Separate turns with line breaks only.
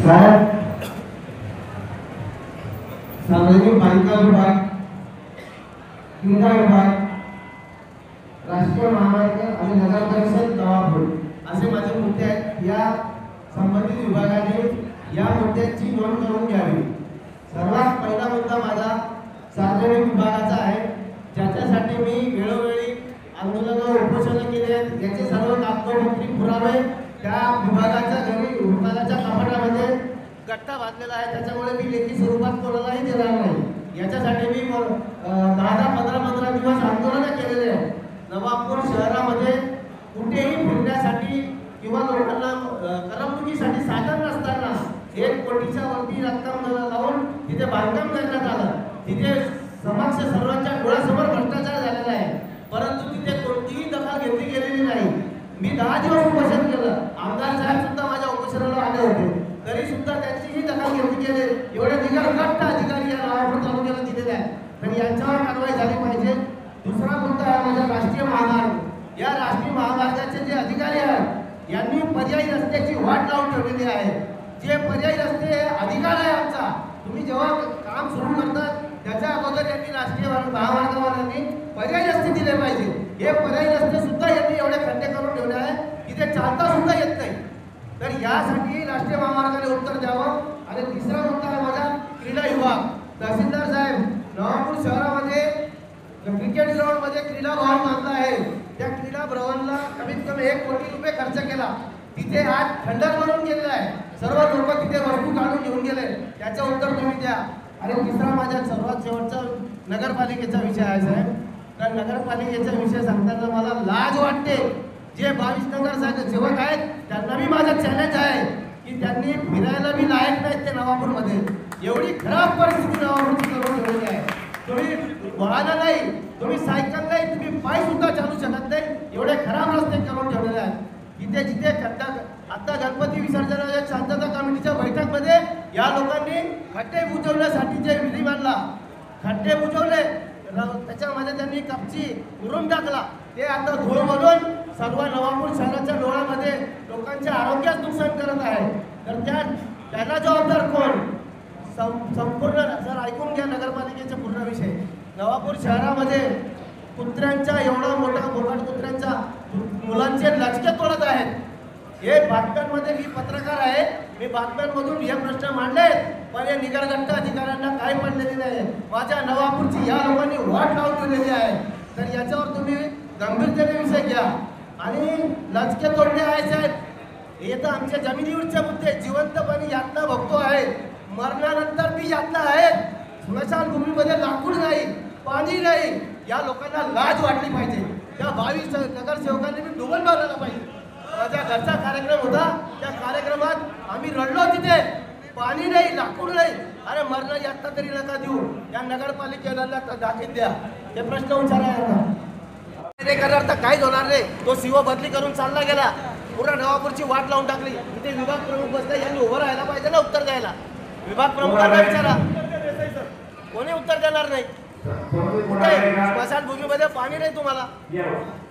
साहेब सार्वजनिक बांधकाम विभाग, क्रीडा विभाग, राष्ट्रीय महामार्ग आणि नगर परिषद नवापूर असे माझे मुद्दे आहेत। या संबंधित विभागाने या मुद्द्यांची नोंद करून घ्यावी। सर्वात पहिला मुद्दा माझा सार्वजनिक विभागाचा आहे, ज्याच्यासाठी मी वेळोवेळी आंदोलन उपोषण केले आहेत। याचे सर्व कागदोपत्री पुरावे त्या विभागाच्या घरी विभागाच्या कपाटामध्ये गट्टा बांधलेला आहे, त्याच्यामुळे मी लेखी स्वरूपात कोणालाही देणार नाही। याच्यासाठी मी 10-15 दिवस आंदोलन केलेले आहे। नवापूर शहरामध्ये कुठेही फिरण्यासाठी किंवा लोकांना करमणुकीसाठी साधन नसताना 1 कोटीच्या वरती रक्कम लावून तिथे बांधकाम करण्यात आलं। तिथे समक्ष सर्वांच्या डोळ्यासमोर भ्रष्टाचार झालेला आहे, परंतु तिथे कोणतीही दखल घेतली गेलेली नाही। मी 10 दिवस उपोषण केलं, आमदार साहेब सुद्धा माझ्या उपोषणाला आले होते, तरी सुद्धा त्यांचीही दखल घेतली गेली। एवढे निगरगट्ट अधिकारी या नवापूर तालुक्याला दिलेले आहेत, तर यांच्यावर कारवाई झाली पाहिजे। दुसरा मुद्दा आहे माझा राष्ट्रीय महामार्ग। या राष्ट्रीय महामार्गाचे जे अधिकारी आहेत यांनी पर्यायी रस्त्याची वाट लावून ठेवलेली आहे। जे पर्यायी रस्ते अधिकार आहे आमचा, तुम्ही जेव्हा काम सुरू करतात त्याच्या अगोदर यांनी राष्ट्रीय महामार्गावाल्यांनी पर्यायी रस्ते दिले पाहिजे। हे पर्यायी रस्ते सुद्धा यांनी एवढे खड्डे करून ठेवले आहे की ते चालता सुद्धा येत नाही, तर यासाठी राष्ट्रीय महामार्गाने उत्तर द्यावं। आणि तिसरा मुद्दा आहे माझा क्रीडा विभाग। तहसीलदार साहेब, नवापूर शहरामध्ये क्रिकेट ग्राउंड मध्ये क्रीडा भवन बांधलं आहे, त्या क्रीडा भवनला कमीत कमी 1 कोटी रुपये खर्च केला। तिथे आज खंडर बनवून गेलेला आहे, सर्व लोक तिथे वस्तू काढून घेऊन गेले, त्याचं उत्तर तुम्ही द्या। आणि तिसरा माझ्या सर्वात शेवटचा नगरपालिकेचा विषय आहे साहेब। तर नगरपालिकेचा विषय सांगताना मला लाज वाटते। जे 22 नगरसेवक सेवक आहेत त्यांना मी माझा चॅलेंज आहे की त्यांनी फिरायला बी लायक नाहीत ते नवापूरमध्ये। एवढी खराब परिस्थिती नवापूरची करून ठेवली आहे। तुम्ही वाहन नाही, तुम्ही सायकल नाही, तुम्ही पायी सुद्धा चालू शकत नाही, एवढे खराब रस्ते करून ठेवलेले आहेत। जिथे जिथे खड्डा, आता गणपती विसर्जनाच्या शांतता कमिटीच्या बैठकमध्ये या लोकांनी खड्डे बुजवण्यासाठी जे विधी मांडला, खड्डे बुजवले, त्याच्यामध्ये त्यांनी कपची उरून टाकला, ते आता धूळ बनवून सर्व नवापूर शहराच्या डोळ्यामध्ये लोकांच्या आरोग्यास नुकसान करत आहे। तर त्याला जबाबदार कोण? संपूर्ण सर ऐकून घ्या नगरपालिकेचा पूर्ण विषय। नवापूर शहरामध्ये कुत्र्यांच्या एवढा मोठा बोकाट कुत्र्यांच्या मुलांचे लचके तोडत आहेत। हे बातम्यांमध्ये, मी पत्रकार आहे, मी बातम्यांमधून हे प्रश्न मांडले, पण हे निगरगट्ट अधिकाऱ्यांना काही पडलेले नाही। माझ्या नवापूरची या लोकांनी वाट लावून दिलेली आहे, तर याच्यावर तुम्ही गंभीरतेने विषय घ्या। आणि लचके तोडणे आहे साहेब, हे तर आमच्या जमिनीवरचे मुद्दे, जिवंतपणे यातना भोगतो आहे, मरणानंतर ती यातना आहे। स्मशानभूमीमध्ये लाकूड नाही, पाणी नाही, या लोकांना लाज वाटली पाहिजे। त्या 22 नगरसेवकांनी मी डोबल मारायला पाहिजे। माझ्या घरचा कार्यक्रम होता, त्या कार्यक्रमात आम्ही रडलो, तिथे पाणी नाही, लाकूड नाही। अरे मरण यातना तरी नका देऊ, या नगरपालिकेला दाखल द्या, हे प्रश्न विचारायला करणार तर काहीच होणार नाही। तो सीओ बदली करून चालला गेला, पूर्ण नवापूरची वाट लावून टाकली। तिथे विभाग प्रमुख बसले, यांनी उभं राहायला पाहिजे ना उत्तर द्यायला। विभाग प्रमुखांना विचारा, कोणी उत्तर देणार नाही। कुठे स्मशानभूमीमध्ये पाणी नाही तुम्हाला?